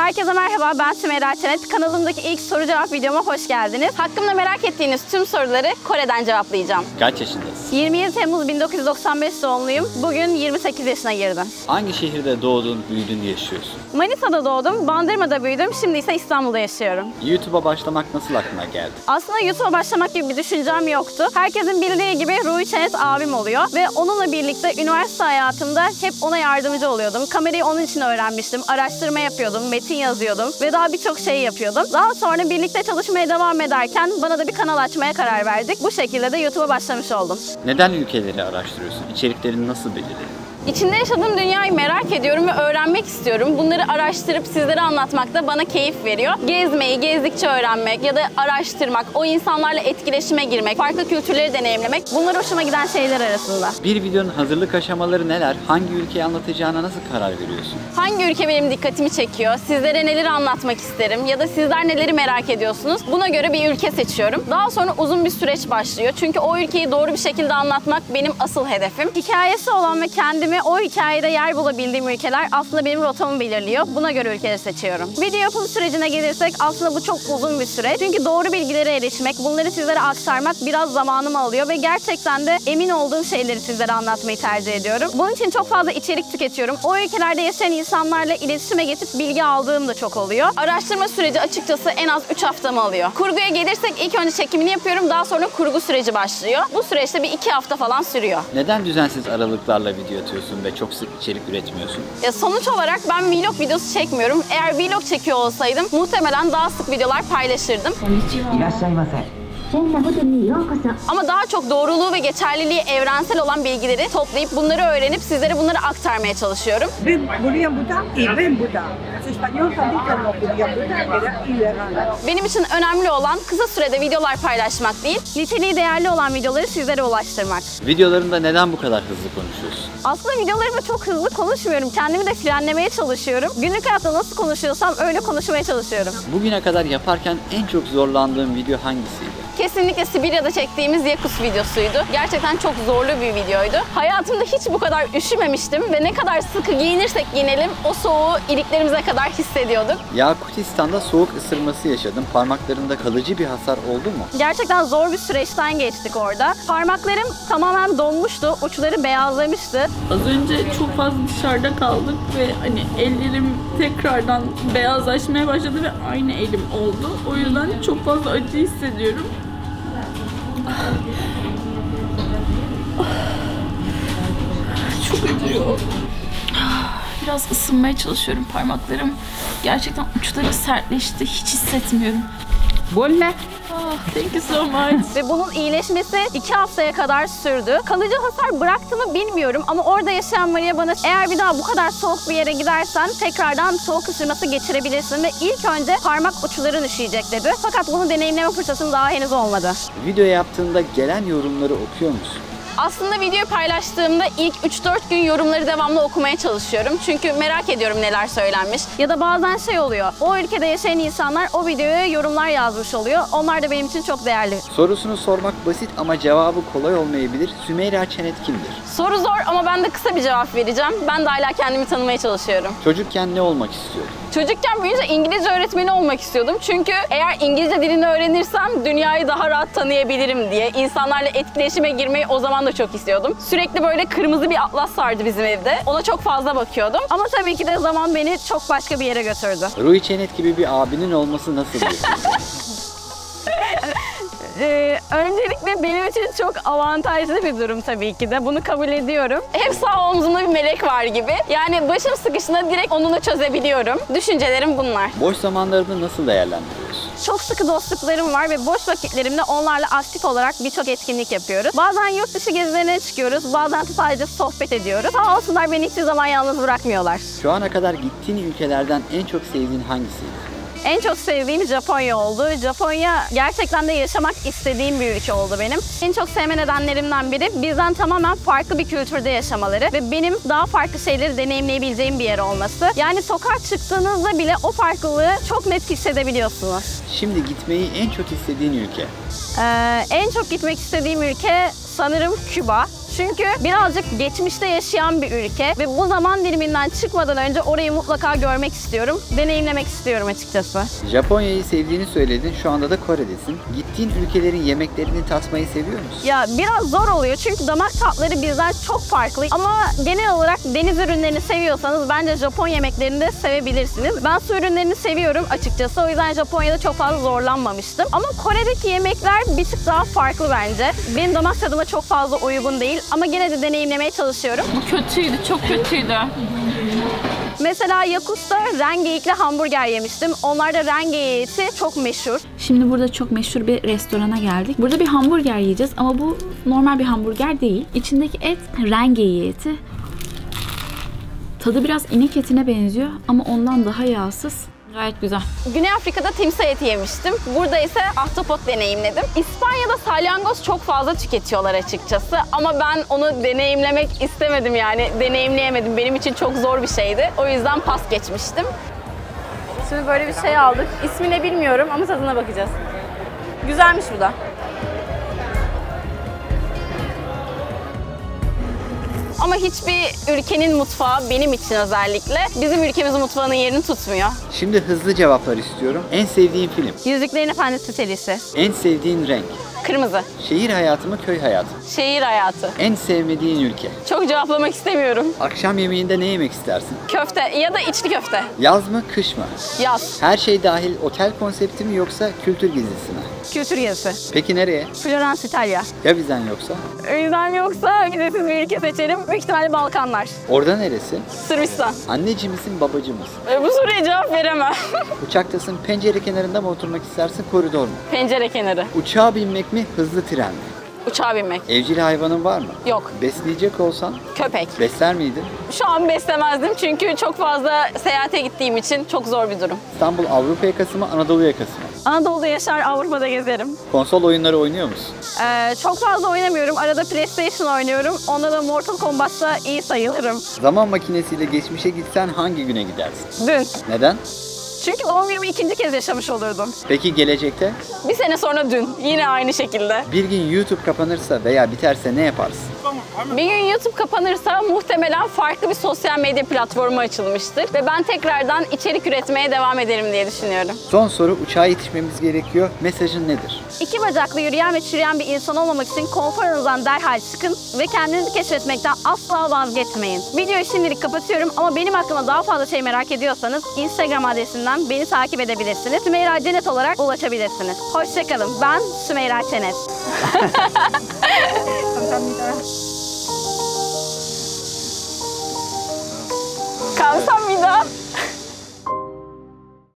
Herkese merhaba, ben Sümeyra Çenet. Kanalımdaki ilk soru cevap videoma hoş geldiniz. Hakkımda merak ettiğiniz tüm soruları Kore'den cevaplayacağım. Kaç yaşındasın? 27 Temmuz 1995 doğumluyum. Bugün 28 yaşına girdim. Hangi şehirde doğdun, büyüdün, yaşıyorsun? Manisa'da doğdum, Bandırma'da büyüdüm. Şimdi ise İstanbul'da yaşıyorum. YouTube'a başlamak nasıl aklına geldi? Aslında YouTube'a başlamak gibi bir düşüncem yoktu. Herkesin bildiği gibi Ruhi Çenet abim oluyor. Ve onunla birlikte üniversite hayatımda hep ona yardımcı oluyordum. Kamerayı onun için öğrenmiştim. Araştırma yapıyordum, metin yazıyordum ve daha birçok şey yapıyordum. Daha sonra birlikte çalışmaya devam ederken bana da bir kanal açmaya karar verdik. Bu şekilde de YouTube'a başlamış oldum. Neden ülkeleri araştırıyorsun? İçeriklerini nasıl belirledin? İçinde yaşadığım dünyayı merak ediyorum ve öğrenmek istiyorum. Bunları araştırıp sizlere anlatmak da bana keyif veriyor. Gezmeyi, gezdikçe öğrenmek ya da araştırmak, o insanlarla etkileşime girmek, farklı kültürleri deneyimlemek, bunlar hoşuma giden şeyler arasında. Bir videonun hazırlık aşamaları neler? Hangi ülkeyi anlatacağına nasıl karar veriyorsun? Hangi ülke benim dikkatimi çekiyor? Sizlere neleri anlatmak isterim? Ya da sizler neleri merak ediyorsunuz? Buna göre bir ülke seçiyorum. Daha sonra uzun bir süreç başlıyor. Çünkü o ülkeyi doğru bir şekilde anlatmak benim asıl hedefim. Hikayesi olan ve kendimi o hikayede yer bulabildiğim ülkeler aslında benim rotamı belirliyor. Buna göre ülkeleri seçiyorum. Video yapım sürecine gelirsek aslında bu çok uzun bir süreç. Çünkü doğru bilgilere erişmek, bunları sizlere aktarmak biraz zamanımı alıyor ve gerçekten de emin olduğum şeyleri sizlere anlatmayı tercih ediyorum. Bunun için çok fazla içerik tüketiyorum. O ülkelerde yaşayan insanlarla iletişime geçip bilgi aldığım da çok oluyor. Araştırma süreci açıkçası en az 3 haftamı alıyor. Kurguya gelirsek ilk önce çekimini yapıyorum. Daha sonra kurgu süreci başlıyor. Bu süreçte bir 2 hafta falan sürüyor. Neden düzensiz aralıklarla video atıyorsun ve çok sık içerik üretmiyorsun? Sonuç olarak ben vlog videosu çekmiyorum. Eğer vlog çekiyor olsaydım muhtemelen daha sık videolar paylaşırdım. Ama daha çok doğruluğu ve geçerliliği evrensel olan bilgileri toplayıp bunları öğrenip sizlere bunları aktarmaya çalışıyorum. Benim için önemli olan kısa sürede videolar paylaşmak değil, niteliği değerli olan videoları sizlere ulaştırmak. Videolarında neden bu kadar hızlı konuşuyorsun? Aslında videolarımda çok hızlı konuşmuyorum. Kendimi de frenlemeye çalışıyorum. Günlük hayatta nasıl konuşuyorsam öyle konuşmaya çalışıyorum. Bugüne kadar yaparken en çok zorlandığın video hangisiydi? Kesinlikle Sibirya'da çektiğimiz Yakus videosuydu. Gerçekten çok zorlu bir videoydu. Hayatımda hiç bu kadar üşümemiştim ve ne kadar sıkı giyinirsek giyinelim o soğuğu iliklerimize kadar hissediyorduk. Yakutistan'da soğuk ısırması yaşadım. Parmaklarında kalıcı bir hasar oldu mu? Gerçekten zor bir süreçten geçtik orada. Parmaklarım tamamen donmuştu, uçları beyazlamıştı. Az önce çok fazla dışarıda kaldık ve hani ellerim tekrardan beyazlaşmaya başladı ve aynı elim oldu. O yüzden çok fazla acı hissediyorum. Çok acıyor. Biraz ısınmaya çalışıyorum parmaklarım. Gerçekten uçları sertleşti. Hiç hissetmiyorum. Bolle. Thank you so much. Ve bunun iyileşmesi 2 haftaya kadar sürdü. Kalıcı hasar bıraktı mı bilmiyorum ama orada yaşayan Maria bana eğer bir daha bu kadar soğuk bir yere gidersen tekrardan soğuk ısırması geçirebilirsin ve ilk önce parmak uçların üşüyecek dedi. Fakat bunu deneyimleme fırsatım daha henüz olmadı. Video yaptığında gelen yorumları okuyor musun? Aslında videoyu paylaştığımda ilk 3-4 gün yorumları devamlı okumaya çalışıyorum. Çünkü merak ediyorum neler söylenmiş. Ya da bazen şey oluyor, o ülkede yaşayan insanlar o videoya yorumlar yazmış oluyor. Onlar da benim için çok değerli. Sorusunu sormak basit ama cevabı kolay olmayabilir. Sümeyra Çenet kimdir? Soru zor ama ben de kısa bir cevap vereceğim. Ben de hala kendimi tanımaya çalışıyorum. Çocukken ne olmak istiyordun? Çocukken büyüyünce İngilizce öğretmeni olmak istiyordum. Çünkü eğer İngilizce dilini öğrenirsem dünyayı daha rahat tanıyabilirim diye. İnsanlarla etkileşime girmeyi o zaman da çok istiyordum. Sürekli böyle kırmızı bir atlas vardı bizim evde. Ona çok fazla bakıyordum. Ama tabii ki de zaman beni çok başka bir yere götürdü. Ruhi Çenet gibi bir abinin olması nasıl bir Öncelikle benim için çok avantajlı bir durum tabii ki de. Bunu kabul ediyorum. Hep sağ omzumda bir melek var gibi. Yani başım sıkıştığında direkt onunla çözebiliyorum. Düşüncelerim bunlar. Boş zamanlarını nasıl değerlendiriyorsun? Çok sıkı dostluklarım var ve boş vakitlerimde onlarla aktif olarak birçok etkinlik yapıyoruz. Bazen yurt dışı gezilerine çıkıyoruz, bazen sadece sohbet ediyoruz. Sağ olsunlar beni hiçbir zaman yalnız bırakmıyorlar. Şu ana kadar gittiğin ülkelerden en çok sevdiğin hangisiydi? En çok sevdiğim Japonya oldu. Japonya gerçekten de yaşamak istediğim bir ülke oldu benim. En çok sevme nedenlerimden biri bizden tamamen farklı bir kültürde yaşamaları ve benim daha farklı şeyleri deneyimleyebileceğim bir yer olması. Yani sokağa çıktığınızda bile o farklılığı çok net hissedebiliyorsunuz. Şimdi gitmeyi en çok istediğin ülke? En çok gitmek istediğim ülke sanırım Küba. Çünkü birazcık geçmişte yaşayan bir ülke ve bu zaman diliminden çıkmadan önce orayı mutlaka görmek istiyorum. Deneyimlemek istiyorum açıkçası. Japonya'yı sevdiğini söyledin. Şu anda da Kore'desin. Gittiğin ülkelerin yemeklerini tatmayı seviyor musun? Ya biraz zor oluyor çünkü damak tatları bizden çok farklı ama genel olarak deniz ürünlerini seviyorsanız bence Japon yemeklerini de sevebilirsiniz. Ben su ürünlerini seviyorum açıkçası, o yüzden Japonya'da çok fazla zorlanmamıştım. Ama Kore'deki yemekler bir tık daha farklı bence. Benim damak tadıma çok fazla uygun değil ama gene de deneyimlemeye çalışıyorum. Bu kötüydü, çok kötüydü. Mesela Yakus'ta rengeyikli hamburger yemiştim. Onlarda rengeyik eti çok meşhur. Şimdi burada çok meşhur bir restorana geldik. Burada bir hamburger yiyeceğiz ama bu normal bir hamburger değil. İçindeki et rengeyi eti. Tadı biraz inek etine benziyor ama ondan daha yağsız. Gayet güzel. Güney Afrika'da timsah eti yemiştim. Burada ise ahtapot deneyimledim. İspanya'da salyangoz çok fazla tüketiyorlar açıkçası. Ama ben onu deneyimlemek istemedim yani. Deneyimleyemedim. Benim için çok zor bir şeydi. O yüzden pas geçmiştim. Şimdi böyle bir şey aldık. İsmini bilmiyorum ama tadına bakacağız. Güzelmiş bu da. Ama hiçbir ülkenin mutfağı benim için özellikle bizim ülkemizin mutfağının yerini tutmuyor. Şimdi hızlı cevaplar istiyorum. En sevdiğin film? Yüzüklerin Efendisi serisi. En sevdiğin renk? Kırmızı. Şehir hayatı mı, köy hayatı mı? Şehir hayatı. En sevmediğin ülke? Çok cevaplamak istemiyorum. Akşam yemeğinde ne yemek istersin? Köfte ya da içli köfte. Yaz mı, kış mı? Yaz. Her şey dahil otel konsepti mi yoksa kültür gezisi mi? Kültür gezisi. Peki nereye? Florence, İtalya. Ya vizen yoksa? Yüzden yoksa vizesiz bir ülke seçelim. Büyük ihtimalle Balkanlar. Orada neresi? Sırbistan. Anneci misin, babacı mısın? Bu soruya cevap veremem. Uçaktasın, pencere kenarında mı oturmak istersin, koridor mu? Pencere kenarı. Uçağa binmek mi, hızlı tren mi? Uçağa binmek. Evcil hayvanın var mı? Yok. Besleyecek olsan Köpek. besler miydin? Şu an beslemezdim çünkü çok fazla seyahate gittiğim için çok zor bir durum. İstanbul Avrupa yakası mı, Anadolu yakası mı? Anadolu'da yaşar, Avrupa'da gezerim. Konsol oyunları oynuyor musun? Çok fazla oynamıyorum. Arada PlayStation oynuyorum. Onda da Mortal Kombat'ta iyi sayılırım. Zaman makinesiyle geçmişe gitsen hangi güne gidersin? Dün. Neden? Çünkü doğum günümü ikinci kez yaşamış olurdum. Peki gelecekte? Bir sene sonra dün. Yine aynı şekilde. Bir gün YouTube kapanırsa veya biterse ne yaparsın? Bir gün YouTube kapanırsa muhtemelen farklı bir sosyal medya platformu açılmıştır. Ve ben tekrardan içerik üretmeye devam ederim diye düşünüyorum. Son soru, uçağa yetişmemiz gerekiyor. Mesajın nedir? İki bacaklı yürüyen ve çürüyen bir insan olmamak için konforunuzdan derhal çıkın ve kendinizi keşfetmekten asla vazgeçmeyin. Videoyu şimdilik kapatıyorum ama benim hakkında daha fazla şey merak ediyorsanız Instagram adresimden beni takip edebilirsiniz. Sümeyra Cennet olarak ulaşabilirsiniz. Hoşçakalın. Ben Sümeyra Cennet. 감사합니다.